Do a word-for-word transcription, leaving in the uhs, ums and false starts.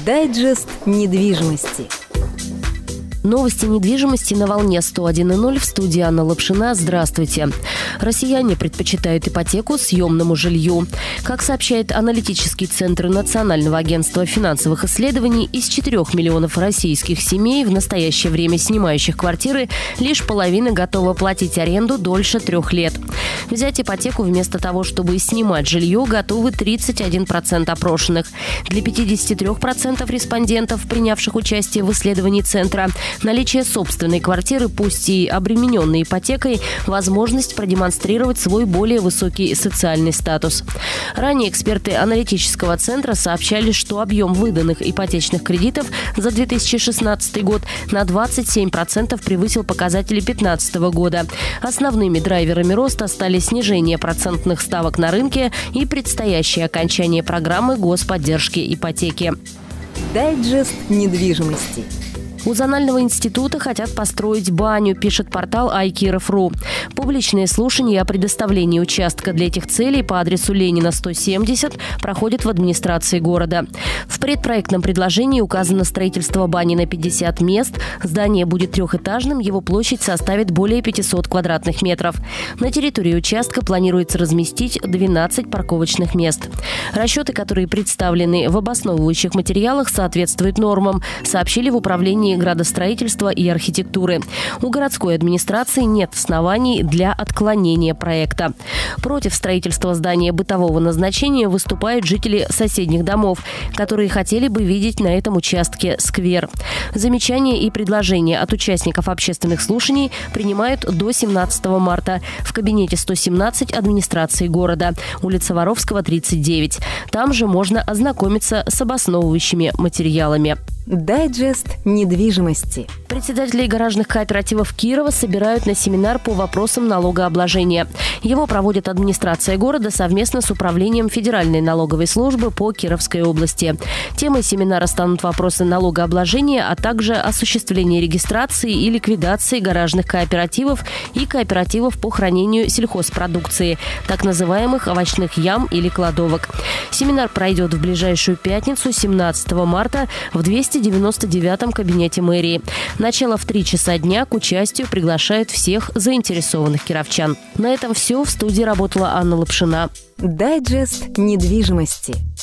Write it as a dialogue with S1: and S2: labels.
S1: Дайджест недвижимости.
S2: Новости недвижимости на волне сто один и ноль. В студии Анна Лапшина. Здравствуйте. Россияне предпочитают ипотеку съемному жилью. Как сообщает аналитический центр Национального агентства финансовых исследований, из четырёх миллионов российских семей, в настоящее время снимающих квартиры, лишь половина готова платить аренду дольше трех лет. Взять ипотеку вместо того, чтобы снимать жилье, готовы тридцать один процент опрошенных. Для пятидесяти трёх процентов респондентов, принявших участие в исследовании центра, наличие собственной квартиры, пусть и обремененной ипотекой, возможность продемонстрировать свой более высокий социальный статус. Ранее эксперты аналитического центра сообщали, что объем выданных ипотечных кредитов за две тысячи шестнадцатый год на двадцать семь процентов превысил показатели две тысячи пятнадцатого года. Основными драйверами роста стали снижение процентных ставок на рынке и предстоящее окончание программы господдержки ипотеки.
S1: Дайджест недвижимости.
S2: У Зонального института хотят построить баню, пишет портал айкиров точка ру. Публичные слушания о предоставлении участка для этих целей по адресу Ленина, сто семьдесят проходят в администрации города. В предпроектном предложении указано строительство бани на пятьдесят мест. Здание будет трехэтажным, его площадь составит более пятисот квадратных метров. На территории участка планируется разместить двенадцать парковочных мест. Расчеты, которые представлены в обосновывающих материалах, соответствуют нормам, сообщили в управлении градостроительства и архитектуры. У городской администрации нет оснований для отклонения проекта. Против строительства здания бытового назначения выступают жители соседних домов, которые хотели бы видеть на этом участке сквер. Замечания и предложения от участников общественных слушаний принимают до семнадцатого марта в кабинете сто семнадцать администрации города, улица Воровского, тридцать девять. Там же можно ознакомиться с обосновывающими материалами.
S1: Дайджест недвижимости.
S2: Председателей гаражных кооперативов Кирова собирают на семинар по вопросам налогообложения. Его проводит администрация города совместно с управлением Федеральной налоговой службы по Кировской области. Темой семинара станут вопросы налогообложения, а также осуществление регистрации и ликвидации гаражных кооперативов и кооперативов по хранению сельхозпродукции, так называемых овощных ям или кладовок. Семинар пройдет в ближайшую пятницу, семнадцатого марта, в двести девяносто девятом кабинете мэрии. Начало в три часа дня. К участию приглашают всех заинтересованных кировчан. На этом все. В студии работала Анна Лапшина.
S1: Дайджест недвижимости.